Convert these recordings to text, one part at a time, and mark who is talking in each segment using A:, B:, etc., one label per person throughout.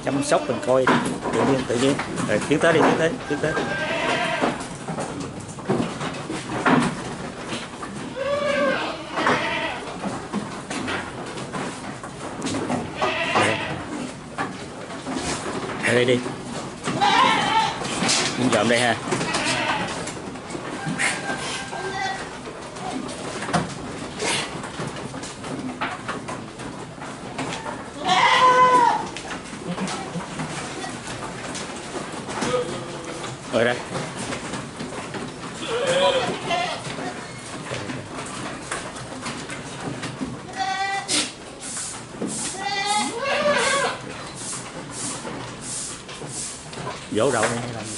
A: chăm sóc mình coi tự nhiên rồi tiến tới đi, tiến tới đây đi mình dọn đây ha. Rồi đây vỗ đầu này làm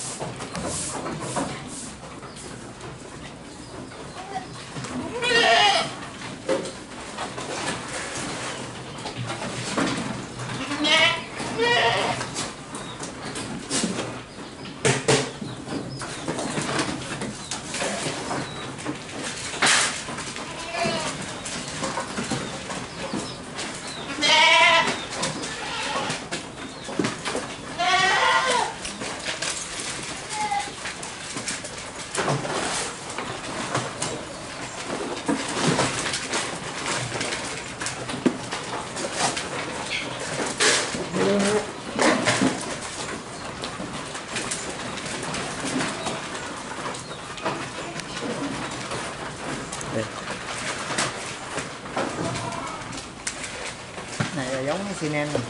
B: này là giống Sinen này.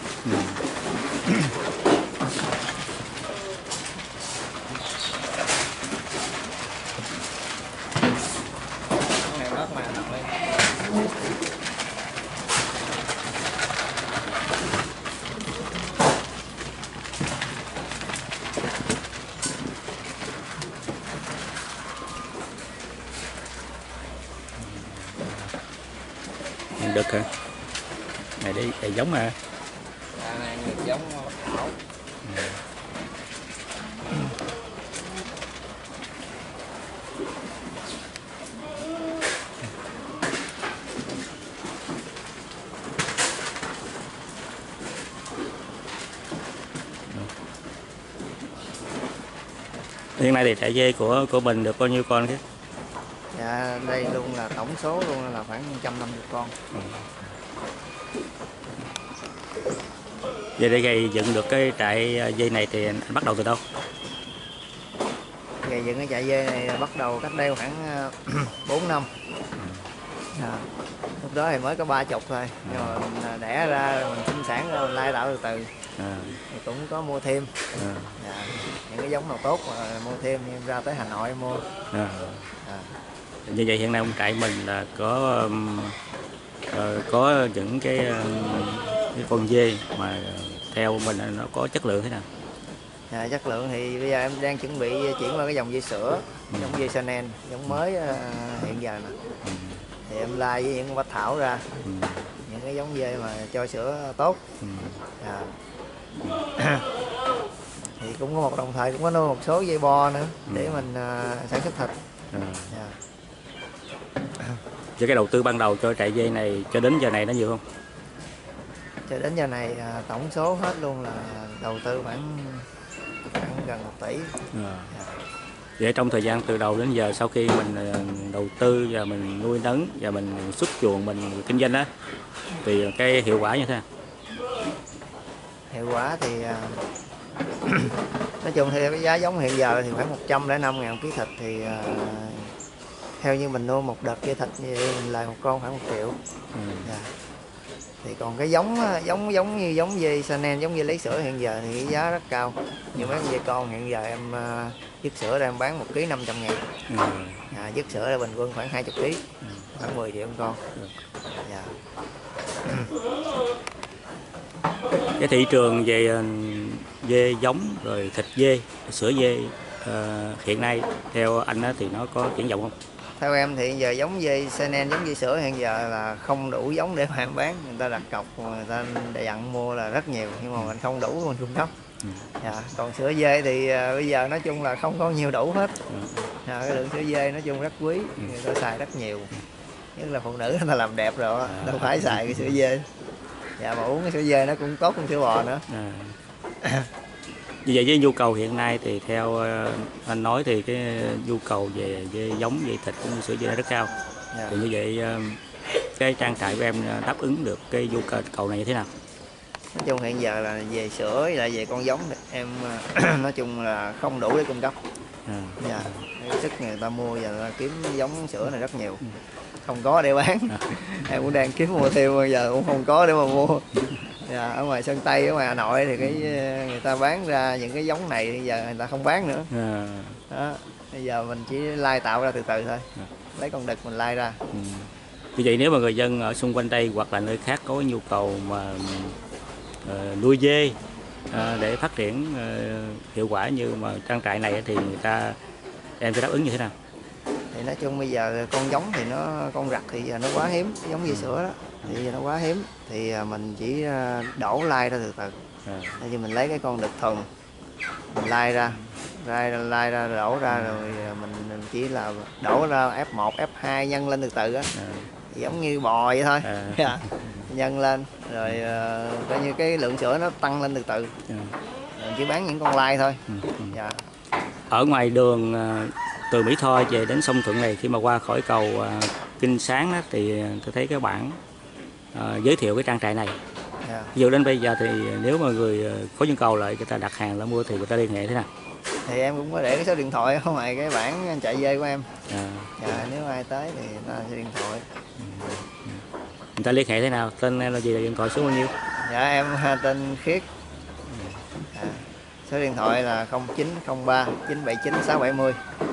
B: Con này rất mà nặng lên.
A: được hả? Này đi, này giống mà.
B: Này giống thảo.
A: Hiện nay thì trại dê của mình được bao nhiêu con chứ?
B: Dạ đây luôn là tổng số luôn là khoảng 150 con.
A: Vậy để gây dựng được cái trại dê này thì anh bắt đầu từ đâu?
B: Gây dựng cái trại dê này bắt đầu cách đây khoảng 4 năm. Lúc đó thì mới có 30 thôi, nhưng mà mình đẻ ra mình sinh sản ra mình lai tạo từ từ. Thì cũng có mua thêm. Những cái giống nào tốt mà mua thêm, em ra tới Hà Nội em mua.
A: Như vậy hiện nay ông trại mình là có những cái con dê mà theo mình nó có chất lượng thế nào?
B: Chất lượng thì bây giờ em đang chuẩn bị chuyển qua cái dòng dê sữa, giống dê Senen, giống mới hiện giờ nè. Thì em lai với những con bách thảo ra, những cái giống dê mà cho sữa tốt. Thì cũng có đồng thời cũng có nuôi một số dê bo nữa để mình sản xuất thịt.
A: Chứ cái đầu tư ban đầu cho trại dê này cho đến giờ này nó nhiều không?
B: Cho đến giờ này tổng số hết luôn là đầu tư khoảng gần 1 tỷ.
A: Vậy trong thời gian từ đầu đến giờ sau khi mình đầu tư và mình nuôi nấng và mình xuất chuồng mình kinh doanh á thì cái hiệu quả như thế nào?
B: Hiệu quả thì nói chung theo cái giá giống hiện giờ thì khoảng 105.000 ký thịt thì theo như mình nuôi một đợt dê thịt như vậy mình lời một con khoảng 1 triệu. Thì còn cái giống như giống dê Senen, giống như lấy sữa hiện giờ thì cái giá rất cao. Như mấy con dê con hiện giờ em dứt sữa ra em bán 1 ký 500.000. Dứt sữa ra bình quân khoảng 20 kg, khoảng 10 triệu con.
A: Cái thị trường về dê giống rồi thịt dê, sữa dê hiện nay theo anh thì nó có triển vọng không?
B: Theo em thì giờ giống dê Senen, giống dê sữa hiện giờ là không đủ giống để mà em bán. Người ta đặt cọc, người ta dặn mua là rất nhiều, nhưng mà mình không đủ mình cung cấp. Còn sữa dê thì bây giờ nói chung là không có nhiều đủ hết. Cái lượng sữa dê nói chung rất quý, người ta xài rất nhiều. Nhất là phụ nữ người ta làm đẹp rồi, đâu phải xài cái sữa dê. Mà uống cái sữa dê nó cũng tốt hơn sữa bò nữa.
A: Như vậy với nhu cầu hiện nay thì theo anh nói thì cái nhu cầu về giống, về thịt cũng như sữa dê rất cao.
B: Dạ.
A: Thì như vậy cái trang trại của em đáp ứng được cái nhu cầu này như thế nào?
B: Nói chung hiện giờ là về sữa với lại về con giống thì em nói chung là không đủ để cung cấp. Dạ. Sức người ta mua giờ ta kiếm giống sữa này rất nhiều, không có để bán. Em cũng đang kiếm mua thêm bây giờ cũng không có để mà mua. Dạ, ở ngoài Sơn Tây, ở ngoài Hà Nội thì cái người ta bán ra những cái giống này bây giờ người ta không bán nữa. Đó, bây giờ mình chỉ lai tạo ra từ từ thôi, lấy con đực mình lai ra.
A: Như vậy nếu mà người dân ở xung quanh đây hoặc là nơi khác có nhu cầu mà nuôi dê để phát triển hiệu quả như mà trang trại này thì em sẽ đáp ứng như thế nào?
B: Thì nói chung bây giờ con giống thì con rặt thì giờ nó quá hiếm, giống dê sữa đó thì giờ nó quá hiếm, thì mình chỉ đổ lai ra từ từ. Thì mình lấy cái con đực thuần mình lai ra đổ ra rồi mình chỉ là đổ ra F1 F2 nhân lên từ từ á, giống như bò vậy thôi. Nhân lên rồi coi như cái lượng sữa nó tăng lên từ từ. Mình chỉ bán những con lai thôi. Dạ.
A: Ở ngoài đường từ Mỹ Tho về đến sông Thuận này, khi mà qua khỏi cầu Kinh Sáng đó, thì tôi thấy cái bảng giới thiệu cái trang trại này. Ví dụ đến bây giờ thì nếu mà người có nhu cầu lại người ta đặt hàng là mua thì người ta liên hệ thế nào?
B: Thì em cũng có để cái số điện thoại ở ngoài cái bảng chạy dê của em. Dạ, nếu ai tới thì người ta sẽ điện thoại.
A: Người ta liên hệ thế nào? Tên em là gì, là điện thoại số bao nhiêu?
B: Dạ, em tên Khiết. Số điện thoại là 0903 979 670.